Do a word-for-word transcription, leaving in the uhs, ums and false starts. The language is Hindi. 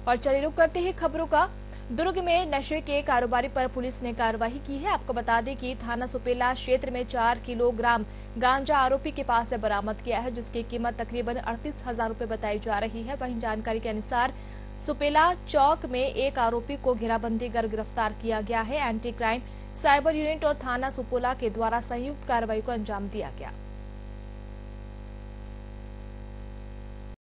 और चलिए रुक करते हैं खबरों का। दुर्ग में नशे के कारोबारी पर पुलिस ने कार्रवाई की है। आपको बता दें कि थाना सुपेला क्षेत्र में चार किलोग्राम गांजा आरोपी के पास से बरामद किया है, जिसकी कीमत तकरीबन अड़तीस हजार रूपए बताई जा रही है। वहीं जानकारी के अनुसार सुपेला चौक में एक आरोपी को घेराबंदी कर गिरफ्तार किया गया है। एंटी क्राइम साइबर यूनिट और थाना सुपोला के द्वारा संयुक्त कार्रवाई को अंजाम दिया गया।